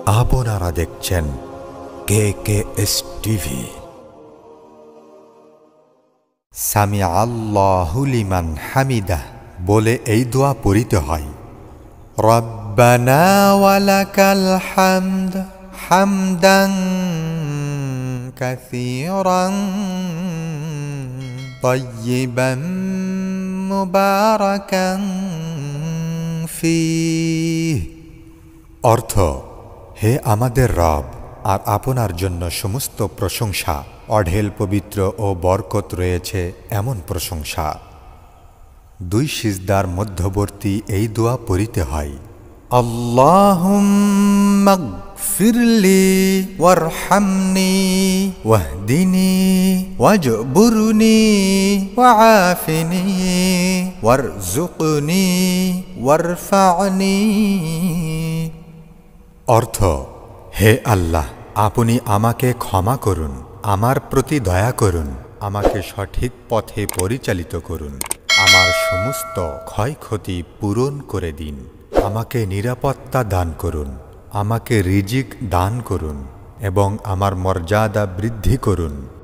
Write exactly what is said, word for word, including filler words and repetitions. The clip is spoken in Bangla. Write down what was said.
আপনারা দেখছেন কে কে এস টিভি। সামিআ আল্লাহু লিমান হামিদাহ বলে এই দোয়া পড়িতে হয়। রব্বানা ওয়ালাকাল হামদ হামদান কাসীরান তাইয়িবান মুবারাকান ফীহ। অর্থ, হে আমাদের রব, আর আপনার জন্য সমস্ত প্রশংসা, অঢেল পবিত্র ও বরকত রয়েছে এমন প্রশংসা। দুই সিজদার মধ্যবর্তী এই দোয়া পড়িতে হয়। আল্লাহুম্মা গফিরলি ওয়ারহামনি ওয়াহদিনি ওয়াজবুরনি ওয়াআফিনি ওয়ারযুকনি ওয়ারফা'নি। অর্থ, হে আল্লাহ, আপনি আমাকে ক্ষমা করুন, আমার প্রতি দয়া করুন, আমাকে সঠিক পথে পরিচালিত করুন, আমার সমস্ত ক্ষয়ক্ষতি পূরণ করে দিন, আমাকে নিরাপত্তা দান করুন, আমাকে রিজিক দান করুন এবং আমার মর্যাদা বৃদ্ধি করুন।